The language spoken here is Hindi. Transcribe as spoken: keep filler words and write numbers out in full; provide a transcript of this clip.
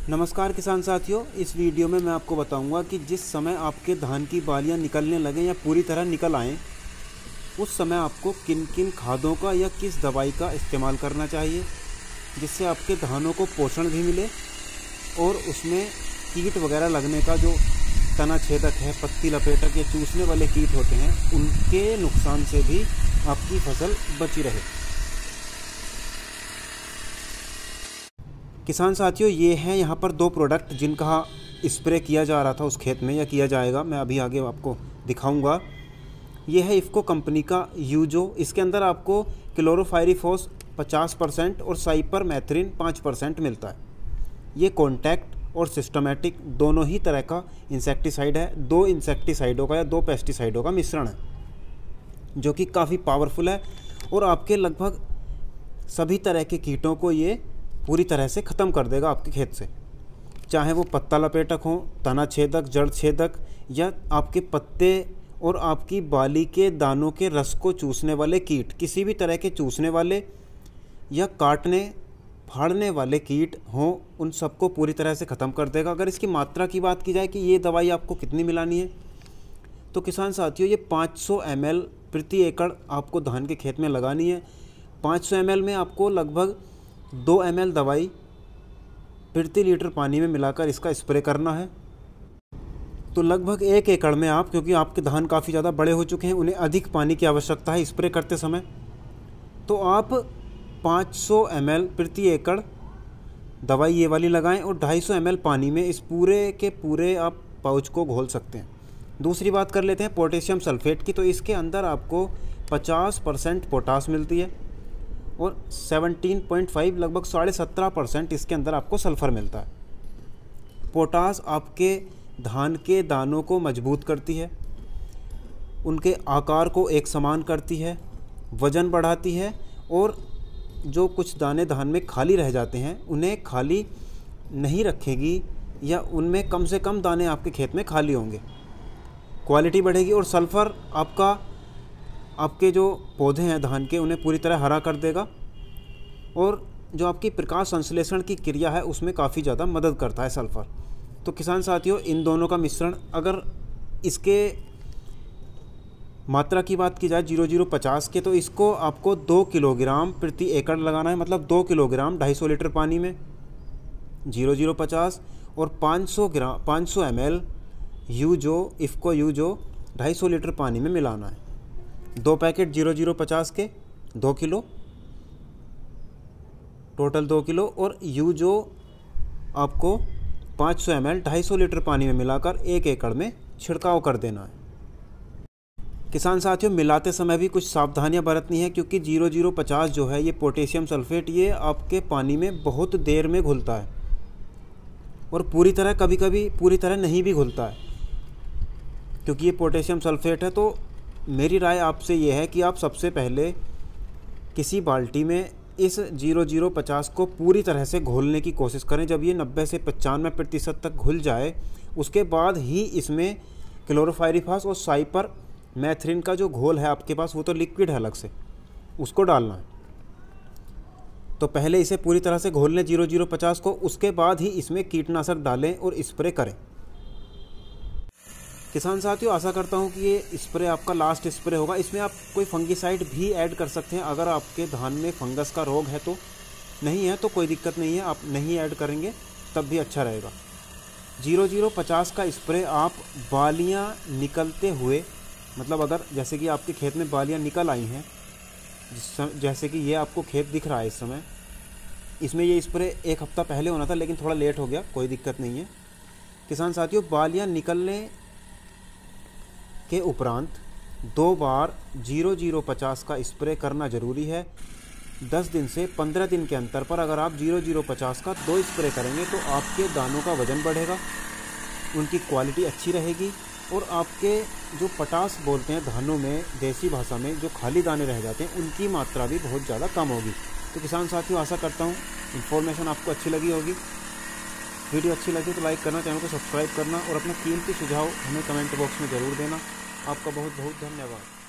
नमस्कार किसान साथियों, इस वीडियो में मैं आपको बताऊंगा कि जिस समय आपके धान की बालियां निकलने लगें या पूरी तरह निकल आएं, उस समय आपको किन किन खादों का या किस दवाई का इस्तेमाल करना चाहिए जिससे आपके धानों को पोषण भी मिले और उसमें कीट वगैरह लगने का जो तना छेदक है, पत्ती लपेटक या चूसने वाले कीट होते हैं, उनके नुकसान से भी आपकी फसल बची रहे। किसान साथियों, ये हैं यहाँ पर दो प्रोडक्ट जिनका स्प्रे किया जा रहा था उस खेत में या किया जाएगा, मैं अभी आगे आपको दिखाऊंगा। ये है इफ़को कंपनी का यूजो। इसके अंदर आपको क्लोरोफायरिफॉस पचास परसेंट और साइपरमेथ्रिन पाँच परसेंट मिलता है। ये कॉन्टैक्ट और सिस्टमेटिक दोनों ही तरह का इंसेक्टिसाइड है। दो इंसेक्टिसाइडों का या दो पेस्टिसाइडों का मिश्रण है जो कि काफ़ी पावरफुल है और आपके लगभग सभी तरह के कीटों को ये पूरी तरह से ख़त्म कर देगा आपके खेत से, चाहे वो पत्ता लपेटक हो, तना छेदक, जड़ छेदक या आपके पत्ते और आपकी बाली के दानों के रस को चूसने वाले कीट। किसी भी तरह के चूसने वाले या काटने फाड़ने वाले कीट हों, उन सबको पूरी तरह से ख़त्म कर देगा। अगर इसकी मात्रा की बात की जाए कि ये दवाई आपको कितनी मिलानी है, तो किसान साथियों ये पाँच सौ एम एल प्रति एकड़ आपको धान के खेत में लगानी है। पाँच सौ एम एल में आपको लगभग दो एम एल दवाई प्रति लीटर पानी में मिलाकर इसका स्प्रे करना है। तो लगभग एक एकड़ में आप, क्योंकि आपके धान काफ़ी ज़्यादा बड़े हो चुके हैं, उन्हें अधिक पानी की आवश्यकता है स्प्रे करते समय, तो आप पाँच सौ एम एल प्रति एकड़ दवाई ये वाली लगाएं और ढाई सौ एम एल पानी में इस पूरे के पूरे आप पाउच को घोल सकते हैं। दूसरी बात कर लेते हैं पोटेशियम सल्फेट की। तो इसके अंदर आपको पचास परसेंट पोटास मिलती है और सत्रह पॉइंट पाँच लगभग साढ़े सत्रह परसेंट इसके अंदर आपको सल्फ़र मिलता है। पोटास आपके धान के दानों को मजबूत करती है, उनके आकार को एक समान करती है, वज़न बढ़ाती है और जो कुछ दाने धान में खाली रह जाते हैं उन्हें खाली नहीं रखेगी या उनमें कम से कम दाने आपके खेत में खाली होंगे, क्वालिटी बढ़ेगी। और सल्फ़र आपका आपके जो पौधे हैं धान के उन्हें पूरी तरह हरा कर देगा और जो आपकी प्रकाश संश्लेषण की क्रिया है उसमें काफ़ी ज़्यादा मदद करता है सल्फ़र। तो किसान साथियों, इन दोनों का मिश्रण, अगर इसके मात्रा की बात की जाए जीरो जीरो पचास के, तो इसको आपको दो किलोग्राम प्रति एकड़ लगाना है। मतलब दो किलोग्राम ढाई सौ लीटर पानी में जीरो जीरो पचास और पाँच सौ ग्राम पाँच सौ एम एल यूजो इफ़को यूजो ढाई सौ लीटर पानी में मिलाना है। दो पैकेट जीरो जीरो पचास के दो किलो, टोटल दो किलो, और यूजो आपको पाँच सौ एम एल ढाई सौ लीटर पानी में मिलाकर एक एकड़ में छिड़काव कर देना है। किसान साथियों, मिलाते समय भी कुछ सावधानियां बरतनी है, क्योंकि जीरो जीरो पचास जो है ये पोटेशियम सल्फेट, ये आपके पानी में बहुत देर में घुलता है और पूरी तरह कभी कभी पूरी तरह नहीं भी घुलता है। क्योंकि ये पोटेशियम सल्फेट है, तो मेरी राय आपसे ये है कि आप सबसे पहले किसी बाल्टी में इस जीरो जीरो पचास को पूरी तरह से घोलने की कोशिश करें। जब ये नब्बे से पचानवे प्रतिशत तक घुल जाए, उसके बाद ही इसमें क्लोरोफायरिफॉस और साइपर मैथ्रिन का जो घोल है आपके पास, वो तो लिक्विड है अलग से, उसको डालना है। तो पहले इसे पूरी तरह से घोल लें जीरो जीरो पचास को, उसके बाद ही इसमें कीटनाशक डालें और स्प्रे करें। किसान साथियों, आशा करता हूं कि ये स्प्रे आपका लास्ट स्प्रे होगा। इसमें आप कोई फंगिसाइड भी ऐड कर सकते हैं अगर आपके धान में फंगस का रोग है। तो नहीं है तो कोई दिक्कत नहीं है, आप नहीं ऐड करेंगे तब भी अच्छा रहेगा। जीरो जीरो पचास का स्प्रे आप बालियां निकलते हुए, मतलब अगर जैसे कि आपके खेत में बालियां निकल आई हैं, जैसे कि ये आपको खेत दिख रहा है इस समय, इसमें ये स्प्रे एक हफ्ता पहले होना था लेकिन थोड़ा लेट हो गया, कोई दिक्कत नहीं है। किसान साथियों, बालियां निकलने के उपरांत दो बार जीरो जीरो पचास का स्प्रे करना ज़रूरी है। दस दिन से पंद्रह दिन के अंतर पर अगर आप जीरो जीरो पचास का दो स्प्रे करेंगे तो आपके दानों का वज़न बढ़ेगा, उनकी क्वालिटी अच्छी रहेगी और आपके जो पटास बोलते हैं धानों में, देसी भाषा में जो खाली दाने रह जाते हैं, उनकी मात्रा भी बहुत ज़्यादा कम होगी। तो किसान साथियों, आशा करता हूँ इन्फॉर्मेशन आपको अच्छी लगी होगी। वीडियो अच्छी लगी तो लाइक करना, चैनल को सब्सक्राइब करना और अपना कीमती सुझाव हमें कमेंट बॉक्स में ज़रूर देना। आपका बहुत बहुत धन्यवाद।